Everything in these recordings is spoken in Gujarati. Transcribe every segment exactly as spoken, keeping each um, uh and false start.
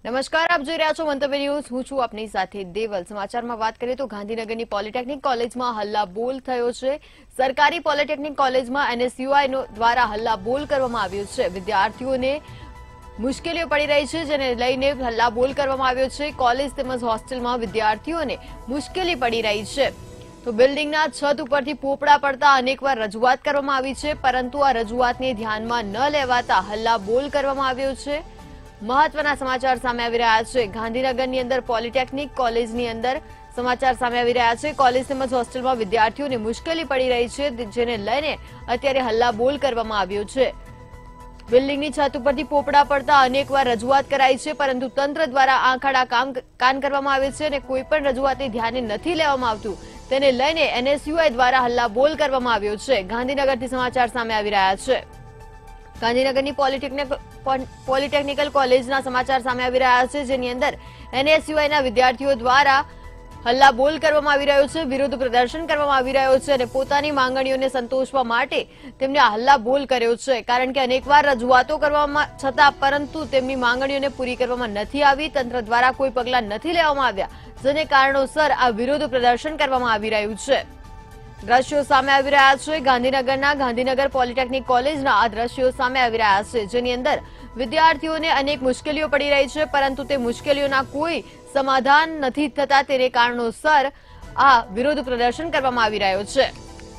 નમસ્કાર, આપ જોઈ રહ્યા છો મંતવ્ય ન્યૂઝ। હું છું આપની સાથે દેવલ। સમાચારમાં વાત કરીએ તો ગાંધીનગરની પોલિટેકનિક કોલેજમાં હલ્લાબોલ થયો છે। સરકારી પોલિટેકનિક કોલેજમાં એનએસયુઆઈ દ્વારા હલ્લાબોલ કરવામાં આવ્યો છે। વિદ્યાર્થીઓને મુશ્કેલીઓ પડી રહી છે, જેને લઈને હલ્લાબોલ કરવામાં આવ્યો છે। કોલેજ તેમજ હોસ્ટેલમાં વિદ્યાર્થીઓને મુશ્કેલી પડી રહી છે। તો બિલ્ડિંગના છત ઉપરથી પોપડા પડતા અનેકવાર રજૂઆત કરવામાં આવી છે, પરંતુ આ રજૂઆતને ધ્યાનમાં ન લેવાતા હલ્લાબોલ કરવામાં આવ્યો છે। મહત્વના સમાચાર સામે આવી રહ્યા છે। ગાંધીનગરની અંદર પોલિટેકનિક કોલેજની અંદર સમાચાર સામે આવી રહ્યા છે। કોલેજ તેમજ હોસ્ટેલમાં વિદ્યાર્થીઓને મુશ્કેલી પડી રહી છે, જેને લઈને અત્યારે હલ્લાબોલ કરવામાં આવ્યો છે। બિલ્ડિંગની છત ઉપરથી પોપડા પડતા અનેકવાર રજૂઆત કરાઈ છે, પરંતુ તંત્ર દ્વારા આંખાડા કામ કાન કરવામાં આવે છે અને કોઈ પણ રજૂઆતને ધ્યાને નથી લેવામાં આવતું। તેને લઈને એનએસયુઆઈ દ્વારા હલ્લાબોલ કરવામાં આવ્યો છે। ગાંધીનગરથી સમાચાર સામે આવી રહ્યા છે। ગાંધીનગરની પોલિટેકનિક પોલિટેકનિકલ કોલેજના સમાચાર સામે આવી રહ્યા છે, જેની અંદર એનએસયુઆઈના વિદ્યાર્થીઓ દ્વારા હલ્લાબોલ કરવામાં આવી રહ્યો છે, વિરોધ પ્રદર્શન કરવામાં આવી રહ્યો છે અને પોતાની માંગણીઓને સંતોષવા માટે તેમને હલ્લાબોલ કર્યો છે। કારણ કે અનેકવાર રજૂઆતો કરવામાં છતાં પરંતુ તેમની માંગણીઓને પૂરી કરવામાં નથી આવી। તંત્ર દ્વારા કોઈ પગલાં નથી લેવામાં આવ્યા, જેને કારણોસર આ વિરોધ પ્રદર્શન કરવામાં આવી રહ્યું છે। દ્રશ્યો સામે આવી રહ્યા છે। ગાંધીનગરના ગાંધીનગર પોલિટેકનિક કોલેજના આ દ્રશ્યો સામે આવી રહ્યા છે, જેની અંદર વિદ્યાર્થીઓને અનેક મુશ્કેલીઓ પડી રહી છે, પરંતુ તે મુશ્કેલીઓના કોઈ સમાધાન નથી થતા। તેને કારણોસર આ વિરોધ પ્રદર્શન કરવામાં આવી રહ્યો છે।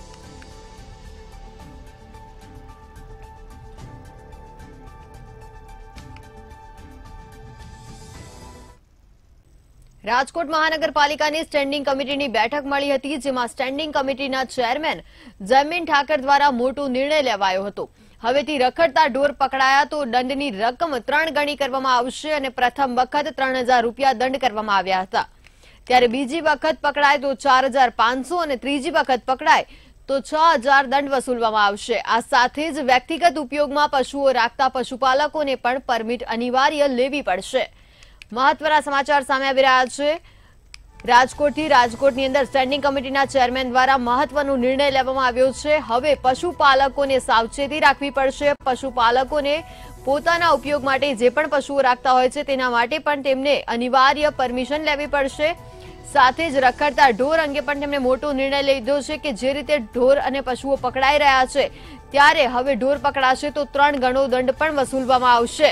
રાજકોટ મહાનગરપાલિકાની સ્ટેન્ડિંગ કમિટીની બેઠક મળી હતી, જેમાં સ્ટેન્ડિંગ કમિટીના ચેરમેન જયમીન ઠાકર દ્વારા મોટો નિર્ણય લેવાયો હતો। હવેથી રખડતા ઢોર પકડાયા તો દંડની રકમ ત્રણ ગણી કરવામાં આવશે અને પ્રથમ વખત ત્રણ હજાર રૂપિયા દંડ કરવામાં આવ્યા હતા, ત્યારે બીજી વખત પકડાય તો ચાર હજાર પાંચસો અને ત્રીજી વખત પકડાય તો છ હજાર દંડ વસૂલવામાં આવશે। આ સાથે જ વ્યક્તિગત ઉપયોગમાં પશુઓ રાખતા પશુપાલકોને પણ પરમિટ અનિવાર્ય લેવી પડશે। મહત્વના સમાચાર સામે આવી રહ્યા છે। રાજકોટથી રાજકોટની અંદર સ્ટેન્ડિંગ કમિટીના ચેરમેન દ્વારા મહત્વનો નિર્ણય લેવામાં આવ્યો છે। હવે પશુપાલકોને સાવચેતી રાખવી પડશે। પશુપાલકોને પોતાના ઉપયોગ માટે જે પણ પશુઓ રાખતા હોય છે તેના માટે પણ તેમને અનિવાર્ય પરમિશન લેવી પડશે। સાથે જ રખડતા ઢોર અંગે પણ તેમણે મોટો નિર્ણય લીધો છે કે જે રીતે ઢોર અને પશુઓ પકડાઈ રહ્યા છે, ત્યારે હવે ઢોર પકડાશે તો ત્રણ ગણો દંડ પણ વસૂલવામાં આવશે।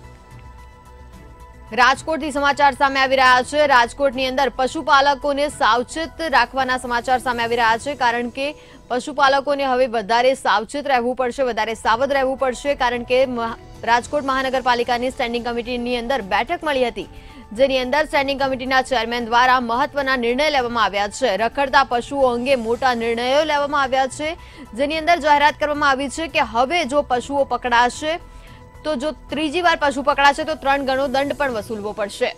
રાજકોટથી સમાચાર સામે આવી રહ્યા છે। રાજકોટની અંદર પશુપાલકોને સાવચેત રાખવાના સમાચાર સામે આવી રહ્યા છે, કારણ કે પશુપાલકોને હવે વધારે સાવચેત રહેવું પડશે, વધારે સાવધ રહેવું પડશે, કારણ કે રાજકોટ મહાનગરપાલિકાની સ્ટેન્ડિંગ કમિટીની અંદર બેઠક મળી હતી, જેની અંદર સ્ટેન્ડિંગ કમિટીના ચેરમેન દ્વારા મહત્વના નિર્ણય લેવામાં આવ્યા છે। રખડતા પશુઓ અંગે મોટા નિર્ણયો લેવામાં આવ્યા છે, જેની અંદર જાહેરાત કરવામાં આવી છે કે હવે જો પશુઓ પકડાશે તો જો ત્રીજી વાર પશુ પકડાશે તો ત્રણ ગણો દંડ પણ વસૂલવો પડશે।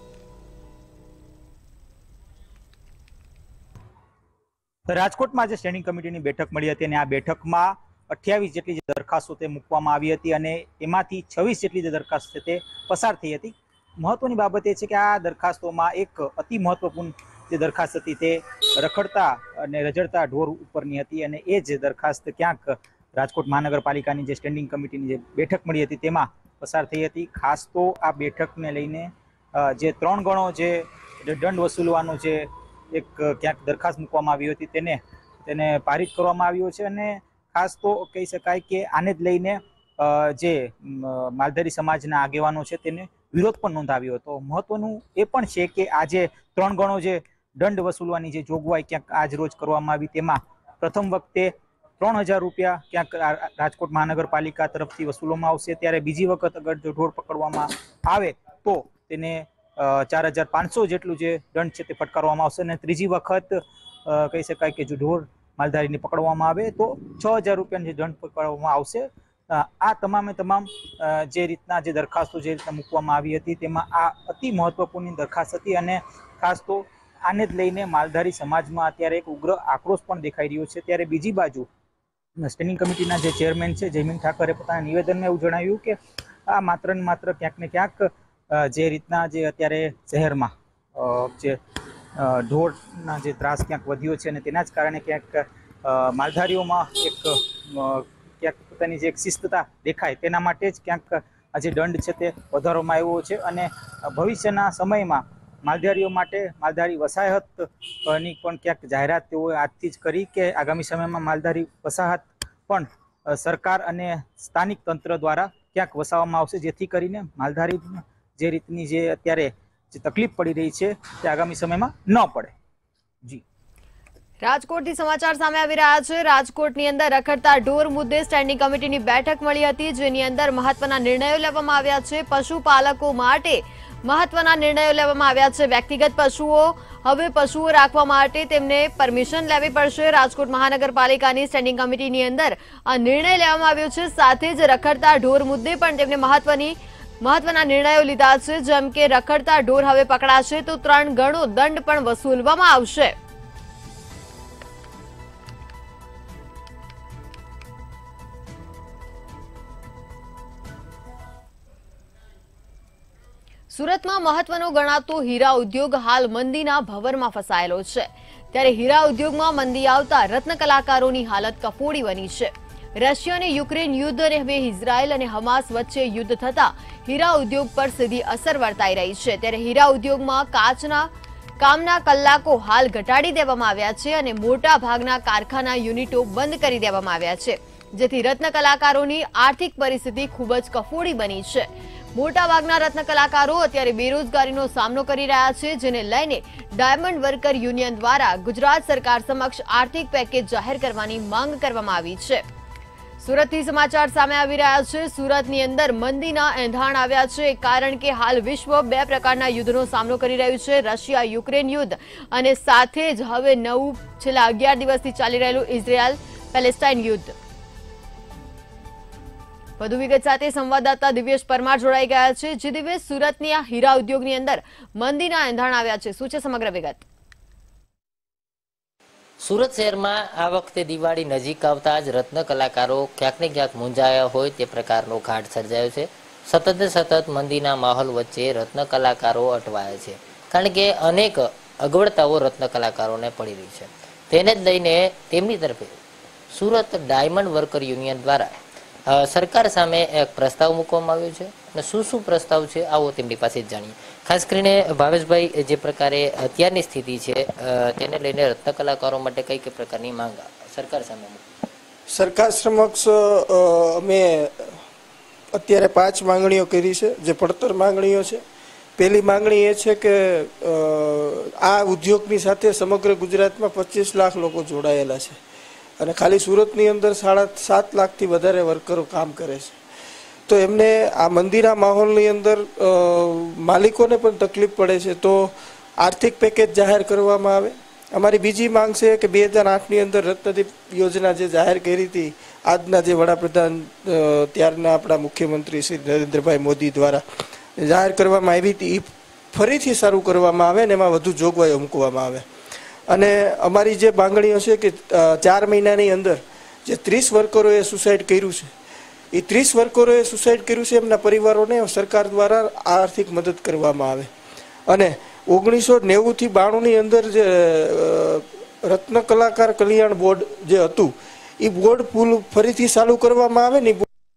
રાજકોટમાં જે સ્ટેન્ડિંગ કમિટીની બેઠક મળી હતી અને આ બેઠકમાં અઠ્યાવીસ જેટલી દરખાસ્તો તે મૂકવામાં આવી હતી અને એમાંથી છવ્વીસ જેટલી જે દરખાસ્ત છે તે પસાર થઈ હતી। મહત્વની બાબત એ છે કે આ દરખાસ્તોમાં એક અતિ મહત્વપૂર્ણ જે દરખાસ્ત હતી તે રખડતા અને રજડતા ઢોર ઉપરની હતી અને એ જ દરખાસ્ત ક્યાંક રાજકોટ મહાનગરપાલિકાની જે સ્ટેન્ડિંગ કમિટીની જે બેઠક મળી હતી તેમાં પસાર થઈ હતી। ખાસ તો આ બેઠકને લઈને જે ત્રણ ગણો જે દંડ વસૂલવાનો જે એક ક્યાંક દરખાસ્ત મૂકવામાં આવી હતી તેને તેને પારિત કરવામાં આવ્યો છે અને ખાસ તો કહી શકાય કે આને જ લઈને જે માલધારી સમાજના આગેવાનો છે તેને વિરોધ પણ નોંધાવ્યો હતો। મહત્વનું એ પણ છે કે આજે ત્રણ ગણો જે દંડ વસૂલવાની જે જોગવાઈ ક્યાંક આજ રોજ કરવામાં આવી તેમાં પ્રથમ વખતે ત્રણ હજાર રૂપિયા ક્યાંક રાજકોટ મહાનગરપાલિકા તરફથી વસૂલવામાં આવશે, ત્યારે બીજી વખત અગર જો ઢોર પકડવામાં આવે તો તેને ચાર હજાર પાંચસો જેટલું જે દંડ છે તે ફટકારવામાં આવશે અને ત્રીજી વખત કહી શકાય કે જો ઢોર માલધારીને પકડવામાં આવે તો છ હજાર રૂપિયાનો જે દંડ પકડવામાં આવશે। આ તમામે તમામ જે રીતના જે દરખાસ્તો જે રીતના મૂકવામાં આવી હતી તેમાં આ અતિ મહત્વપૂર્ણ દરખાસ્ત હતી અને ખાસ તો આને જ લઈને માલધારી સમાજમાં અત્યારે એક ઉગ્ર આક્રોશ પણ દેખાઈ રહ્યો છે। ત્યારે બીજી બાજુ સ્ટેન્ડિંગ કમિટીના જે ચેરમેન છે જયમીન ઠાકરે પોતાના નિવેદનમાં એવું જણાવ્યું કે આ માત્ર ને માત્ર ક્યાંક ને ક્યાંક જે રીતના જે અત્યારે શહેરમાં જે ઢોરના જે ત્રાસ ક્યાંક વધ્યો છે અને તેના જ કારણે ક્યાંક માલધારીઓમાં એક ક્યાંક પોતાની જે એક શિસ્તતા દેખાય તેના માટે જ ક્યાંક આ જે દંડ છે તે વધારવામાં આવ્યો છે અને ભવિષ્યના સમયમાં માલધારીઓ માટે માલધારી વસાહતની પણ ક્યાંક જાહેરાત તેઓએ આજથી જ કરી કે આગામી સમયમાં માલધારી વસાહત પણ સરકાર અને સ્થાનિક તંત્ર દ્વારા ક્યાંક વસાવવામાં આવશે, જેથી કરીને માલધારી જે રીતની જે અત્યારે જે તકલીફ પડી રહી છે તે આગામી સમયમાં ન પડે. જી રાજકોટથી સમાચાર સામે આવી રહ્યા છે. રાજકોટની અંદર રખડતા ઢોર મુદ્દે સ્ટેન્ડિંગ કમિટીની બેઠક મળી હતી, જેની અંદર મહત્વના નિર્ણયો લેવામાં આવ્યા છે. પશુપાલકો માટે મહત્વના નિર્ણયો લેવામાં આવ્યા છે. વ્યક્તિગત પશુઓ હવે પશુઓ રાખવા માટે તેમને પરમિશન લેવી પડશે. રાજકોટ મહાનગરપાલિકાની સ્ટેન્ડિંગ કમિટીની અંદર આ નિર્ણય લેવામાં આવ્યો છે. સાથે જ રખડતા ઢોર મુદ્દે પણ તેમને મહત્વની મહત્વના નિર્ણયો લીધા છે, જેમ કે રખડતા ઢોર હવે પકડાશે તો ત્રણ ગણો દંડ પણ વસૂલવામાં આવશે. સુરતમાં મહત્વનો ગણાતો હીરા ઉદ્યોગ હાલ મંદીના ભંવરમાં ફસાયેલો છે. ત્યારે હીરા ઉદ્યોગમાં મંદી આવતા રત્ન કલાકારોની હાલત કફોડી બની છે. રશિયા અને યુક્રેન યુદ્ધ અને હવે ઇઝરાયલ અને હમાસ વચ્ચે યુદ્ધ થતા હીરા ઉદ્યોગ પર સીધી અસર વર્તાઈ રહી છે. ત્યારે હીરા ઉદ્યોગમાં કાચના કામના કલાકો હાલ ઘટાડી દેવામાં આવ્યા છે અને મોટા ભાગના કારખાના યુનિટો બંધ કરી દેવામાં આવ્યા છે, જેથી રત્ન કલાકારોની આર્થિક પરિસ્થિતિ ખૂબ જ કફોડી બની છે. મોટાભાગના રત્ન કલાકારો અત્યારે બેરોજગારીનો સામનો કરી રહ્યા છે, જેને લઈને ડાયમંડ વર્કર યુનિયન દ્વારા ગુજરાત સરકાર સમક્ષ આર્થિક પેકેજ જાહેર કરવાની માંગ કરવામાં આવી છે. સુરતથી સમાચાર સામે આવી રહ્યા છે. સુરતની અંદર મંદીના એંધાણ આવ્યા છે, કારણ કે હાલ વિશ્વ બે પ્રકારના યુદ્ધનો સામનો કરી રહ્યું છે. રશિયા યુક્રેન યુદ્ધ અને સાથે જ હવે નવું છેલ્લા અગિયાર દિવસથી ચાલી રહેલું ઇઝરાયલ પેલેસ્ટાઇન યુદ્ધ. વધુ વિગત સાથે સંવાદદાતા દિવ્યેશ પરમાર જોડાઈ ગયા છે. જે દિવ્યેશ, સુરતની આ હીરા ઉદ્યોગની અંદર મંદીના એંધાણ આવ્યા છે, શું છે સમગ્ર વિગત? સુરત શહેરમાં આ વખતે દિવાળી નજીક આવતા જ રત્ન કલાકારો ક્યાંક ને ક્યાંક મૂંઝાયા હોય તે પ્રકારનો ઘાટ સર્જાયો છે. સતત ને સતત મંદીના માહોલ વચ્ચે રત્ન કલાકારો અટવાયા છે, કારણ કે અનેક અગવડતાઓ રત્ન કલાકારોને પડી રહી છે. તેને જ લઈને તેમની તરફે સુરત ડાયમંડ વર્કર યુનિયન દ્વારા સરકાર સામે એક પ્રસ્તાવ મૂકવામાં આવ્યો છે. અને શું શું પ્રસ્તાવ છે આવો તેમની પાસે જ જાણીએ. ખાસ કરીને ભાવેશભાઈ, જે પ્રકારે અત્યારની સ્થિતિ છે તેને લઈને રત્ન કલાકારો માટે કઈ કઈ પ્રકારની માંગ સરકાર સામે મૂકી? સરકાર સમક્ષ અમે અત્યારે પાંચ માંગણીઓ કરી છે, જે પડતર માંગણીઓ છે. પહેલી માંગણી એ છે કે આ ઉદ્યોગની સાથે સમગ્ર ગુજરાતમાં પચીસ લાખ લોકો જોડાયેલા છે અને ખાલી સુરતની અંદર સાડા સાત લાખથી વધારે વર્કરો કામ કરે છે. તો એમને આ મંદીના માહોલની અંદર માલિકોને પણ તકલીફ પડે છે, તો આર્થિક પેકેજ જાહેર કરવામાં આવે. અમારી બીજી માંગ છે કે બે હજાર આઠની અંદર રત્નદીપ યોજના જે જાહેર કરી હતી આજના જે વડાપ્રધાન ત્યારના આપણા મુખ્યમંત્રી શ્રી નરેન્દ્રભાઈ મોદી દ્વારા જાહેર કરવામાં આવી હતી, એ ફરીથી શરૂ કરવામાં આવે ને એમાં વધુ જોગવાઈઓ મૂકવામાં આવે. અને અમારી જે માંગણીઓ છે કે ચાર મહિનાની અંદર જે ત્રીસ વર્કરોએ સુસાઇડ કર્યું છે, એ ત્રીસ વર્કરોએ સુસાઇડ કર્યું છે એમના પરિવારોને સરકાર દ્વારા આર્થિક મદદ કરવામાં આવે. અને ઓગણીસો નેવુંથી બાણુંની અંદર જે રત્ન કલાકાર કલ્યાણ બોર્ડ જે હતું એ બોર્ડ પુલ ફરીથી ચાલુ કરવામાં આવે ને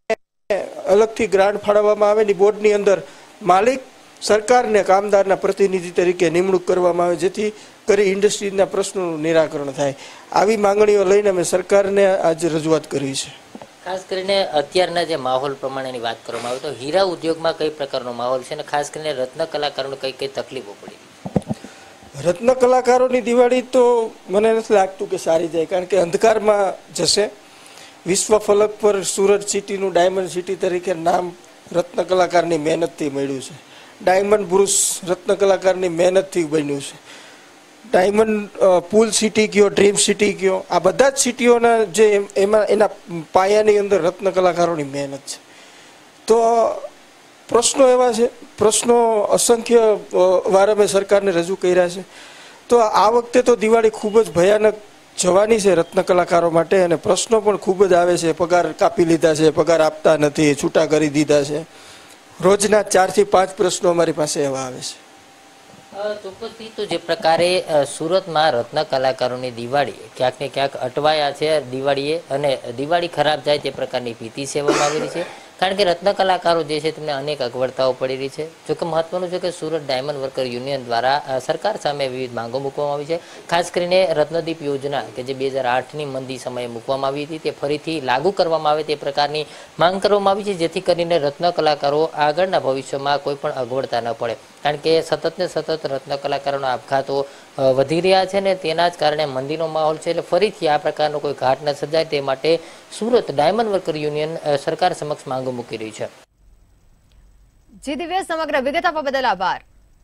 અલગથી ગ્રાન્ટ ફાળવવામાં આવે ને બોર્ડની અંદર માલિક સરકારને કામદારના પ્રતિનિધિ તરીકે નિમણૂક કરવામાં આવે, જેથી કરી ઇન્ડસ્ટ્રીના પ્રશ્નોનું નિરાકરણ થાય. આવી માંગણીઓ લઈને અમે સરકારને આજે રજૂઆત કરી છે. ખાસ કરીને અત્યારના જે માહોલ પ્રમાણેની વાત કરવામાં આવે તો હીરા ઉદ્યોગમાં કઈ પ્રકારનો માહોલ છે અને ખાસ કરીને રત્ન કલાકારોને કઈ કઈ તકલીફો પડી? રત્ન કલાકારોની દિવાળી તો મને નથી લાગતું કે સારી જાય, કારણ કે અંધકારમાં જશે. વિશ્વ ફલક પર સુરત સિટીનું ડાયમંડ સિટી તરીકે નામ રત્ન કલાકારની મહેનતથી મળ્યું છે. ડાયમંડ બ્રુસ રત્ન કલાકારની મહેનતથી બન્યું છે. ડાયમંડ પુલ સિટી કયો, ડ્રીમ સિટી કયો, આ બધા જ સિટીઓના જે એમાં એના પાયાની અંદર રત્ન કલાકારોની મહેનત છે. તો પ્રશ્નો એવા છે, પ્રશ્નો અસંખ્ય વાર અમે સરકારને રજૂ કર્યા છે. તો આ વખતે તો દિવાળી ખૂબ જ ભયાનક જવાની છે રત્ન કલાકારો માટે, અને પ્રશ્નો પણ ખૂબ જ આવે છે. પગાર કાપી લીધા છે, પગાર આપતા નથી, છૂટા કરી દીધા છે. રોજના ચારથી પાંચ પ્રશ્નો અમારી પાસે એવા આવે છે. ચોક્કસથી તો જે પ્રકારે સુરતમાં રત્ન કલાકારોની દિવાળી ક્યાંક ને ક્યાંક અટવાયા છે દિવાળીએ, અને દિવાળી ખરાબ જાય તે પ્રકારની ભીતિ સેવામાં આવેલી છે. કારણ કે રત્ન કલાકારો જે છે તેમને અનેક અગવડતાઓ પડી રહી છે. જોકે મહત્વનું છે કે સુરત ડાયમંડ વર્કર યુનિયન દ્વારા સરકાર સામે વિવિધ માંગો મૂકવામાં આવી છે. ખાસ કરીને રત્નદીપ યોજના કે જે બે હજાર આઠની મંદી સમયે મૂકવામાં આવી હતી તે ફરીથી લાગુ કરવામાં આવે તે પ્રકારની માંગ કરવામાં આવી છે, જેથી કરીને રત્ન કલાકારો આગળના ભવિષ્યમાં કોઈ પણ અગવડતા ન પડે. કારણ કે સતત ને સતત રત્ન કલાકારોના આપઘાતો વધી રહ્યા છે ને તેના જ કારણે મંદીનો માહોલ છે. એટલે ફરીથી આ પ્રકારનો કોઈ ઘાટ ન સર્જાય તે માટે સુરત ડાયમંડ વર્કર યુનિયન સરકાર સમક્ષ માંગો મૂકી રહી છે. જી દિવ્ય, સમગ્ર વિગત આપવા બદલ આભાર.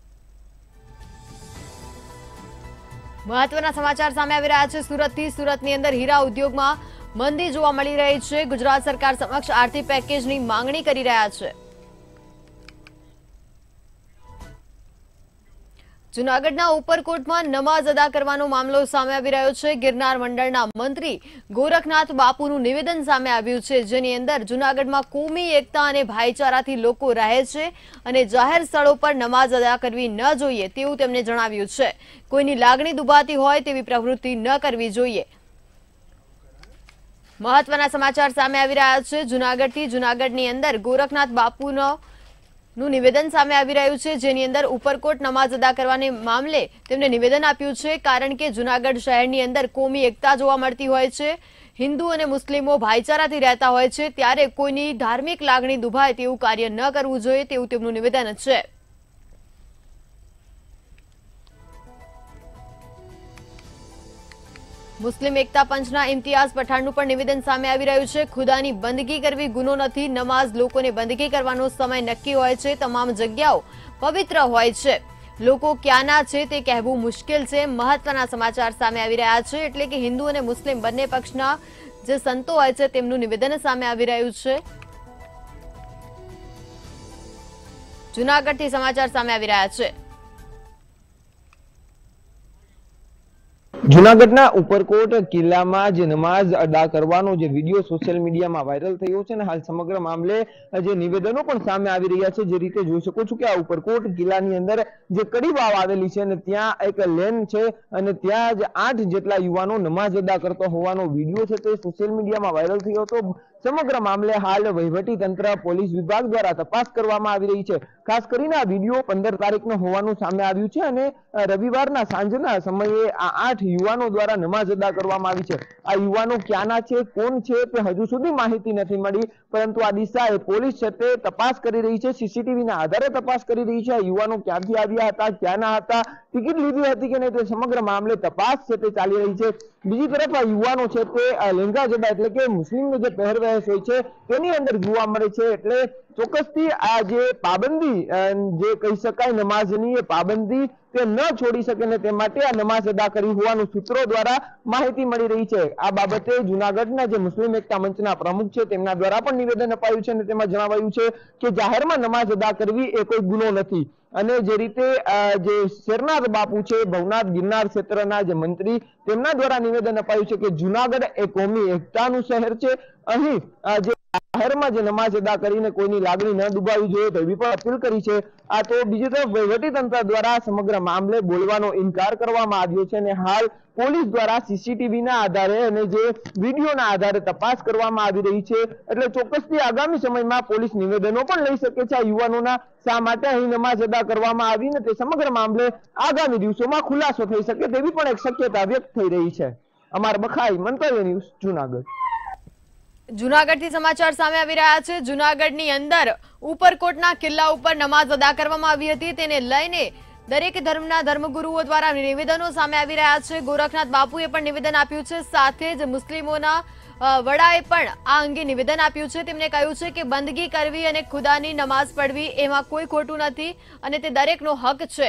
મહત્વના સમાચાર સામે આવી રહ્યા છે સુરતથી. સુરતની અંદર હીરા ઉદ્યોગમાં મંદી જોવા મળી રહી છે. ગુજરાત સરકાર સમક્ષ આર્થિક પેકેજની માંગણી કરી રહ્યા છે. જૂનાગઢના ઉપરકોટમાં નમાઝ અદા કરવાનો મામલો સામે આવી રહ્યો છે. ગિરનાર મંડળના મંત્રી ગોરખનાથ બાપુનું નિવેદન સામે આવ્યું છે, જેની અંદર જૂનાગઢમાં કોમી એકતા અને ભાઈચારાથી લોકો રહે છે અને જાહેર સ્થળો પર નમાઝ અદા કરવી ન જોઈએ તેવું તેમણે જણાવ્યું છે. કોઈની લાગણી દુભાતી હોય તેવી પ્રવૃત્તિ ન કરવી જોઈએ. મહત્વના સમાચાર સામે આવી રહ્યા છે જૂનાગઢથી. જૂનાગઢની અંદર ગોરખનાથ બાપુનો નું નિવેદન સામે આવી રહ્યું છે, જેની અંદર ઉપરકોટ નમાઝ અદા કરવાને મામલે તેમણે નિવેદન આપ્યું છે. કારણ કે જૂનાગઢ શહેરની અંદર કોમી એકતા જોવા મળતી હોય છે, હિન્દુ અને મુસ્લિમો ભાઈચારાથી રહેતા હોય છે, ત્યારે કોઈની ધાર્મિક લાગણી દુભાય તેવું કાર્ય ન કરવું જોઈએ તેવું તેમનું નિવેદન છે. મુસ્લિમ એકતા પંચના ઇમ્તિયાઝ પઠાણનું પણ નિવેદન સામે આવી રહ્યું છે. ખુદાની બંદગી કરવી ગુનો નથી. નમાઝ લોકોને બંદગી કરવાનો સમય નક્કી હોય છે. તમામ જગ્યાઓ પવિત્ર હોય છે. લોકો ક્યાંના છે તે કહેવું મુશ્કેલ છે. મહત્વના સમાચાર સામે આવી રહ્યા છે, એટલે કે હિન્દુ અને મુસ્લિમ બંને પક્ષના જે સંતો હોય છે તેમનું નિવેદન સામે આવી રહ્યું છે. જૂનાગઢથી સમાચાર સામે આવી રહ્યા છે. જૂનાગઢના ઉપરકોટ કિલ્લામાં જે નમાઝ અદા કરવાનો જે વિડીયો સોશિયલ મીડિયામાં વાયરલ થયો છે ને હાલ સમગ્ર મામલે જે નિવેદનો પણ સામે આવી રહ્યા છે. જે રીતે જોઈ શકો છો કે આ ઉપરકોટ કિલ્લાની અંદર જે કડી વાવ આવેલી છે અને ત્યાં એક લેન છે અને ત્યાં જ આઠ જેટલા યુવાનો નમાઝ અદા કરતો હોવાનો વિડીયો છે તે સોશિયલ મીડિયામાં વાયરલ થયો હતો. સમગ્ર મામલે હાલ વહીવટી તંત્ર પોલીસ વિભાગ દ્વારા તપાસ કરવામાં આવી રહી છે. ખાસ કરીને આ વિડીયો પંદર તારીખનો હોવાનું સામે આવ્યું છે અને રવિવારના સાંજના સમયે આ આઠ યુવાનો દ્વારા નમાઝ અદા કરવામાં આવી છે. આ યુવાનો ક્યાંના છે, કોણ છે તે હજુ સુધી માહિતી નથી મળી, પરંતુ આ દિશાએ પોલીસ છે તે તપાસ કરી રહી છે. સીસીટીવી ના આધારે તપાસ કરી રહી છે. આ યુવાનો ક્યાંથી આવ્યા હતા, ક્યાંના હતા, ટિકિટ લીધી હતી કે નહીં, તે સમગ્ર મામલે તપાસ છે તે ચાલી રહી છે. બીજી તરફ આ યુવાનો છે તે લેંગા જબા એટલે કે મુસ્લિમનો જે પહેરવેશ હોય છે તેની અંદર જોવા મળે છે. એટલે ચોક્કસથી આ જે પાબંદી જે કહી શકાય નમાઝની, એ પાબંદી તે ન છોડી શકે ને તે માટે આ નમાઝ અદા કરી હોવાનું સૂત્રો દ્વારા માહિતી મળી રહી છે. આ બાબતે જૂનાગઢના જે મુસ્લિમ એકતા મંચના પ્રમુખ છે તેમના દ્વારા પણ નિવેદન અપાયું છે અને તેમાં જણાવાયું છે કે જાહેરમાં નમાઝ અદા કરવી એ કોઈ ગુનો નથી. અને જે રીતે જે શેરનાથ બાપુ છે ભવનાથ ગિરનાર ક્ષેત્રના જે મંત્રી તેમના દ્વારા નિવેદન અપાયું છે કે જૂનાગઢ એ કોમી એકતાનું શહેર છે. અહીં જે જાહેરમાં જે નમાઝ અદા કરીને કોઈની લાગણી ન દુભાવી જોઈએ તેવી પણ અપીલ કરી છે. આ તો બીજી તરફ વહીવટી તંત્ર દ્વારા સમગ્ર મામલે બોલવાનો ઇનકાર કરવામાં આવ્યો છે અને હાલ પોલીસ દ્વારા સીસીટીવી ના આધારે અને જે વિડીયોના આધારે તપાસ કરવામાં આવી રહી છે. એટલે ચોક્કસથી આગામી સમયમાં પોલીસ નિવેદનો પણ લઈ શકે છે આ યુવાનોના શા માટે અહીં નમાઝ અદા કરવામાં આવી ને તે સમગ્ર મામલે આગામી દિવસોમાં ખુલાસો થઈ શકે તેવી પણ એક શક્યતા વ્યક્ત થઈ રહી છે. અમાર બખાઈ, મંતવ્ય ન્યૂઝ, જૂનાગઢ. જૂનાગઢથી સમાચાર સામે આવી રહ્યા છે. જૂનાગઢની અંદર ઉપરકોટના કિલ્લા ઉપર નમાઝ અદા કરવામાં આવી હતી, તેને લઈને દરેક ધર્મના ધર્મગુરુઓ દ્વારા નિવેદનો સામે આવી રહ્યા છે. ગોરખનાથ બાપુએ પણ નિવેદન આપ્યું છે, સાથે જ મુસ્લિમોના વડાએ પણ આ અંગે નિવેદન આપ્યું છે. તેમણે કહ્યું છે કે બંદગી કરવી અને ખુદાની નમાઝ પઢવી એમાં કોઈ ખોટું નથી અને તે દરેકનો હક છે.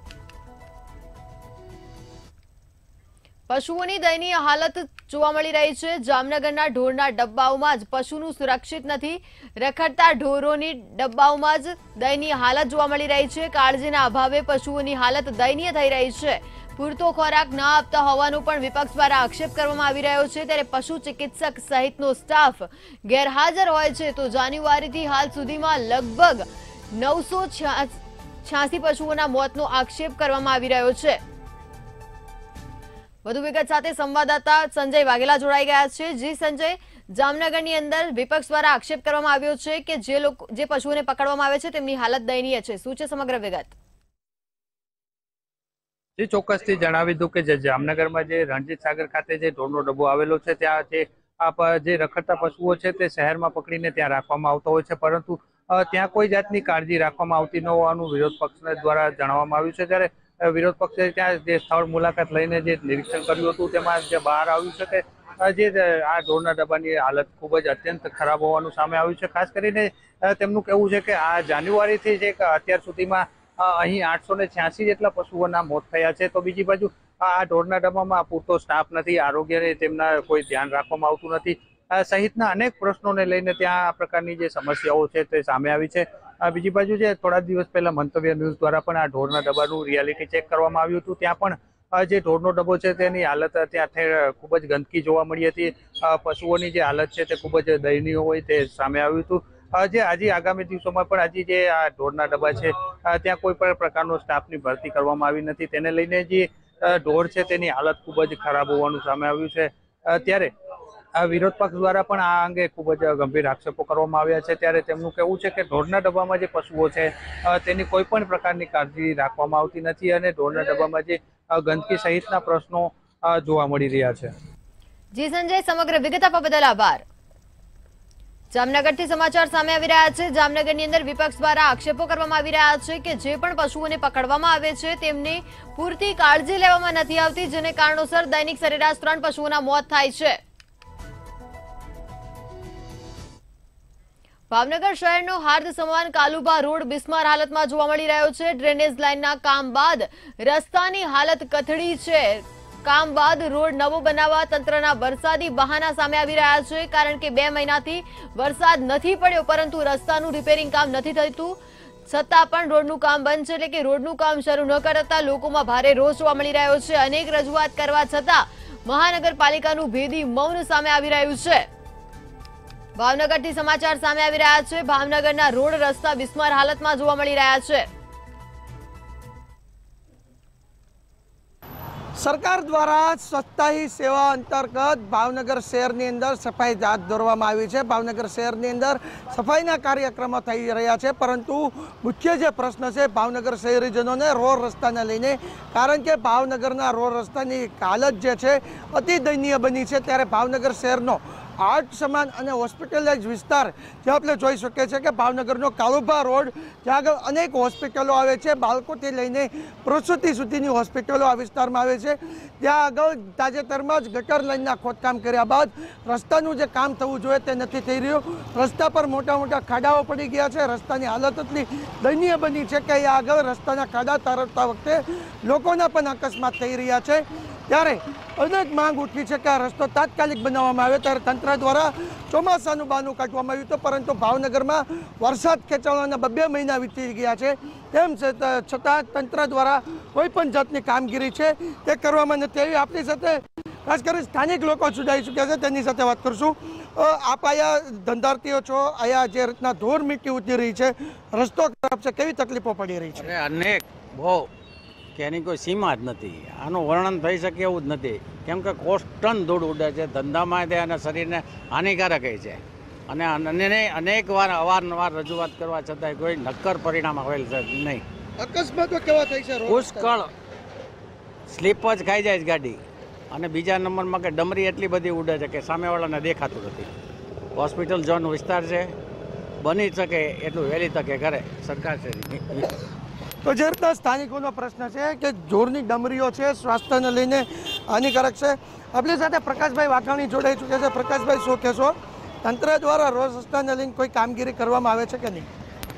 પશુઓની દયનીય હાલત જોવા મળી રહી છે. જામનગરના ઢોરના ડબ્બાઓમાં જ પશુનું સુરક્ષિત નથી. રખડતા ઢોરોની ડબ્બાઓમાં જ દયનીય હાલત જોવા મળી રહી છે. કાળજીના અભાવે પશુઓની હાલત દયનીય થઈ રહી છે. પૂરતો ખોરાક ન આપતા હોવાનો પણ વિપક્ષ દ્વારા આક્ષેપ કરવામાં આવી રહ્યો છે. ત્યારે પશુ ચિકિત્સક સહિતનો સ્ટાફ ગેરહાજર હોય છે. તો જાન્યુઆરીથી હાલ સુધીમાં લગભગ નવસો છ્યાસી પશુઓના મોતનો આક્ષેપ કરવામાં આવી રહ્યો છે. વધુ વિગત સાથે સંવાદદાતા સંજય વાઘેલા જોડાઈ ગયા છે. જી સંજય, જામનગરની અંદર વિપક્ષ દ્વારા આક્ષેપ કરવામાં આવ્યો છે કે જે લોકો જે પશુઓને પકડવામાં આવે છે તેમની હાલત દયનીય છે. શું છે સમગ્ર વિગત? જે ચોક્કસથી જણાવી દઉં કે જે જામનગરમાં જે રણજીત સાગર ખાતે જે ઢોરનો ડબ્બો આવેલો છે ત્યાં જે આ જે રખડતા પશુઓ છે તે શહેરમાં પકડીને ત્યાં રાખવામાં આવતા હોય છે, પરંતુ ત્યાં કોઈ જાતની કાળજી રાખવામાં આવતી ન હોવાનું વિરોધ પક્ષ દ્વારા જણાવવામાં આવ્યું છે. ત્યારે વિરોધ પક્ષે ત્યાં જે સ્થળ મુલાકાત લઈને જે નિરીક્ષણ કર્યું હતું તેમાં જે બહાર આવ્યું છે કે જે આ ઢોરના ડબ્બાની હાલત ખૂબ જ અત્યંત ખરાબ હોવાનું સામે આવ્યું છે. ખાસ કરીને તેમનું કહેવું છે કે આ જાન્યુઆરીથી જે અત્યાર સુધીમાં અહીં આઠસો ને છ્યાસી જેટલા પશુઓના મોત થયા છે, તો બીજી બાજુ આ ઢોરના ડબ્બામાં પૂરતો સ્ટાફ નથી, આરોગ્યને તેમના કોઈ ધ્યાન રાખવામાં આવતું નથી સહિતના અનેક પ્રશ્નોને લઈને ત્યાં આ પ્રકારની જે સમસ્યાઓ છે તે સામે આવી છે. બીજી બાજુ જે થોડા દિવસ પહેલા મંતવ્ય ન્યૂઝ દ્વારા પણ આ ઢોરના ડબ્બાનું રિયાલિટી ચેક કરવામાં આવ્યું હતું, ત્યાં પણ જે ઢોરનો ડબ્બો છે તેની હાલત ત્યાં ખૂબ જ ગંદકી જોવા મળી હતી. પશુઓની જે હાલત છે તે ખૂબ જ દયનીય હોય તે સામે આવ્યું હતું. જે આજે આગામી દિવસોમાં પણ આજે જે આ ઢોરના ડબ્બા છે ત્યાં કોઈ પણ પ્રકારનો સ્ટાફની ભરતી કરવામાં આવી નથી, તેને લઈને જે ઢોર છે તેની હાલત ખૂબ જ ખરાબ હોવાનું સામે આવ્યું છે. ત્યારે આ વિરોધ પક્ષ દ્વારા પણ આ અંગે ખૂબ જ ગંભીર આક્ષેપો કરવામાં આવ્યા છે. ત્યારે તેમનું કહેવું છે કે ઢોરના ડબ્બામાં જે પશુઓ છે તેની કોઈ પણ પ્રકારની કાળજી રાખવામાં આવતી નથી અને ઢોરના ડબ્બામાં જે ગંદકી સહિતના પ્રશ્નો જોવા મળી રહ્યા છે. જી સંજય, સમગ્ર વિગત આપવા બદલ આભાર. જામનગરથી સમાચાર સામે આવી રહ્યા છે. જામનગરની અંદર વિપક્ષ દ્વારા આક્ષેપો કરવામાં આવી રહ્યા છે કે જે પણ પશુઓને પકડવામાં આવે છે તેમને પૂરતી કાળજી લેવામાં નથી આવતી, જેને કારણોસર દૈનિક સરેરાશ ત્રણ પશુઓના મોત થાય છે. ભાવનગર શહેરનો હાર્દ સમાન કાલુબા રોડ બિસ્માર હાલતમાં જોવા મળી રહ્યો છે. ડ્રેનેજ લાઇનના કામ બાદ રસ્તાની હાલત કથળી છે. કામ બાદ રોડ નવો બનાવવા તંત્રના વરસાદી બહાના સામે આવી રહ્યા છે, કારણ કે બે મહિનાથી વરસાદ નથી પડ્યો પરંતુ રસ્તાનું રિપેરિંગ કામ નથી થતું, છતાં પણ રોડનું કામ બંધ છે. એટલે કે રોડનું કામ શરૂ ન કરતા લોકોમાં ભારે રોષ જોવા મળી રહ્યો છે. અનેક રજૂઆત કરવા છતાં મહાનગરપાલિકાનું ભેદી મૌન સામે આવી રહ્યું છે. ભાવનગરથી સમાચાર સામે આવી રહ્યા છે. ભાવનગરના રોડ રસ્તા બિસ્માર હાલતમાં જોવા મળી રહ્યા છે. સરકાર દ્વારા સ્વચ્છતા હી સેવા અંતર્ગત ભાવનગર શહેરની અંદર સફાઈ હાથ ધરવામાં આવી છે. ભાવનગર શહેરની અંદર સફાઈના કાર્યક્રમો થઈ રહ્યા છે, પરંતુ મુખ્ય જે પ્રશ્ન છે ભાવનગર શહેરીજનોને રોડ રસ્તાને લઈને, કારણ કે ભાવનગરના રોડ રસ્તાની હાલત જે છે અતિ દયનીય બની છે. ત્યારે ભાવનગર શહેરનો આર્ટ સમાન અને હોસ્પિટલાઇઝ વિસ્તાર જે આપણે જોઈ શકીએ છીએ કે ભાવનગરનો કાલુભા રોડ, જ્યાં આગળ અનેક હોસ્પિટલો આવે છે, બાળકોથી લઈને પ્રસૂતિ સુધીની હોસ્પિટલો આ વિસ્તારમાં આવે છે. ત્યાં આગળ તાજેતરમાં જ ગટર લાઇનના ખોદકામ કર્યા બાદ રસ્તાનું જે કામ થવું જોઈએ તે નથી થઈ રહ્યું. રસ્તા પર મોટા મોટા ખાડાઓ પડી ગયા છે. રસ્તાની હાલત એટલી દયનીય બની છે કે અહીંયા આગળ રસ્તાના ખાડા તારવતા વખતે લોકોના પણ અકસ્માત થઈ રહ્યા છે. ત્યારે અનેક માંગ ઉઠી છે કે આ રસ્તો તાત્કાલિક બનાવવામાં આવે. ત્યારે તંત્ર દ્વારા ચોમાસાનું બહાનું કાઢવામાં આવ્યું હતું, પરંતુ ભાવનગરમાં વરસાદ ખેંચાવાના બબ્બે મહિના વીતી ગયા છે, તેમ છતાં તંત્ર દ્વારા કોઈ પણ જાતની કામગીરી છે તે કરવામાં નથી આવી. આપણી સાથે ખાસ કરી સ્થાનિક લોકો જોડાઈ ચૂક્યા છે, તેની સાથે વાત કરશું. આપ અહીંયા ધંધાર્થીઓ છો, અહીંયા જે રીતના ધોર મીટી ઉતરી રહી છે, રસ્તો ખરાબ છે, કેવી તકલીફો પડી રહી છે? અનેક બહુ કે એની કોઈ સીમા જ નથી, આનું વર્ણન થઈ શકે એવું જ નથી. કેમ કે કોસ્ટન ધૂળ ઉડે છે, ધંધામાં તે અને શરીરને હાનિકારક છે. અને અનેક વાર અવારનવાર રજૂઆત કરવા છતાંય કોઈ નક્કર પરિણામ આવેલ છે નહીં. અકસ્માતો કેવા થઈ છે? પુષ્કળ સ્લીપ જ ખાઈ જાય છે ગાડી, અને બીજા નંબરમાં કે ડમરી એટલી બધી ઉડે છે કે સામેવાળાને દેખાતું નથી. હોસ્પિટલ ઝોન વિસ્તાર છે, બની શકે એટલું વહેલી તકે કરે સરકાર છે. તો જે રીતના સ્થાનિકોનો પ્રશ્ન છે કે જોરની ડમરીઓ છે, સ્વાસ્થ્યને લઈને હાનિકારક છે. આપણી સાથે પ્રકાશભાઈ વાઘાણી જોડાઈ ચૂક્યા છે. પ્રકાશભાઈ, શું કહેશો? તંત્ર દ્વારા રોડ રસ્તાને લઈને કોઈ કામગીરી કરવામાં આવે છે કે નહીં?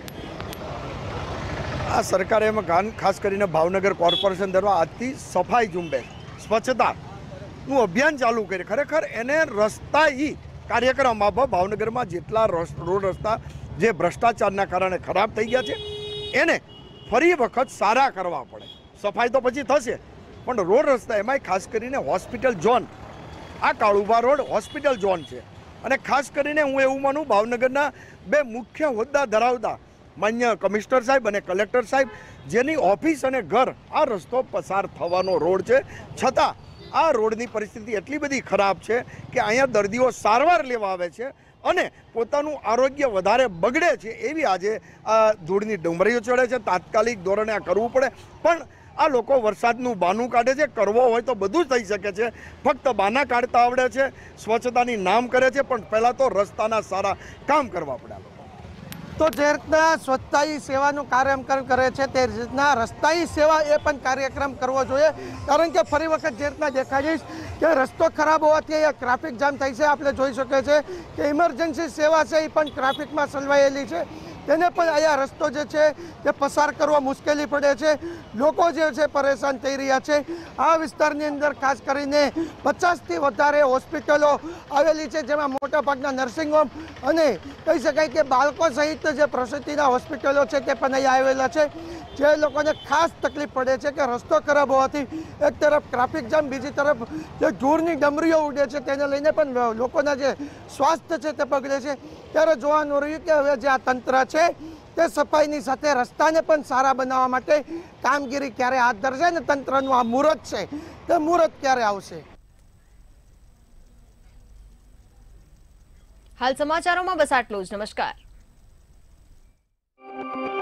આ સરકારે એમાં ખાસ કરીને ભાવનગર કોર્પોરેશન દ્વારા આજથી સફાઈ ઝુંબેશ, સ્વચ્છતાનું અભિયાન ચાલુ કરે. ખરેખર એને રસ્તા ઈ કાર્યક્રમમાં ભાવનગરમાં જેટલા રોડ રસ્તા જે ભ્રષ્ટાચારના કારણે ખરાબ થઈ ગયા છે એને ફરી વખત સારા કરવા પડે. સફાઈ તો પછી થશે, પણ રોડ રસ્તા એમાંય ખાસ કરીને હોસ્પિટલ ઝોન, આ કાળુભા રોડ હોસ્પિટલ ઝોન છે. અને ખાસ કરીને હું એવું માનું, ભાવનગરના બે મુખ્ય હોદ્દા ધરાવતા માન્ય કમિશનર સાહેબ અને કલેક્ટર સાહેબ, જેની ઓફિસ અને ઘર આ રસ્તો પસાર થવાનો રોડ છે, છતાં આ રોડની પરિસ્થિતિ એટલી બધી ખરાબ છે કે અહીંયા દર્દીઓ સારવાર લેવા આવે છે અને પોતાનું આરોગ્ય વધારે બગડે છે એવી આજે આ ધૂળની ડુંગળીઓ ચડે છે. તાત્કાલિક ધોરણે આ કરવું પડે, પણ આ લોકો વરસાદનું બાનું કાઢે છે. કરવો હોય તો બધું જ થઈ શકે છે, ફક્ત બાના કાઢતા આવડે છે, સ્વચ્છતાની નામ કરે છે, પણ પહેલાં તો રસ્તાના સારા કામ કરવા પડે. તો જે રીતના સ્વચ્છતાની સેવાનું કાર્યક્રમ કરે છે તે રીતના રસ્તાની સેવા એ પણ કાર્યક્રમ કરવો જોઈએ. કારણ કે ફરી વખત જે રીતના દેખાઈ જઈશ કે રસ્તો ખરાબ હોવાથી અહીંયા ટ્રાફિક જામ થાય છે. આપણે જોઈ શકીએ છીએ કે ઇમરજન્સી સેવા છે એ પણ ટ્રાફિકમાં સલવાયેલી છે. તેને પણ અહીંયા રસ્તો જે છે તે પસાર કરવા મુશ્કેલી પડે છે. લોકો જે છે પરેશાન થઈ રહ્યા છે. આ વિસ્તારની અંદર ખાસ કરીને પચાસથી વધારે હોસ્પિટલો આવેલી છે, જેમાં મોટાભાગના નર્સિંગ હોમ અને કહી શકાય કે બાળકો સહિત જે પ્રસૂતિના હોસ્પિટલો છે તે પણ અહીંયા આવેલા છે. જે લોકોને ખાસ તકલીફ પડે છે કે રસ્તો ખરાબ હોવાથી એક તરફ ટ્રાફિક જામ, બીજી તરફ જે ધૂળની ડમરીઓ ઉડે છે તેને લઈને પણ લોકોના જે સ્વાસ્થ્ય છે તે બગડે છે. ત્યારે જોવાનું રહ્યું કે હવે જે આ તંત્ર છે તે સફાઈની સાથે રસ્તાને પણ સારા બનાવવા માટે કામગીરી ક્યારે હાથ ધરશે ને તંત્રનું આ મુહૂર્ત છે તે મુહૂર્ત ક્યારે આવશે. હાલ સમાચારોમાં બસ આટલું જ. નમસ્કાર.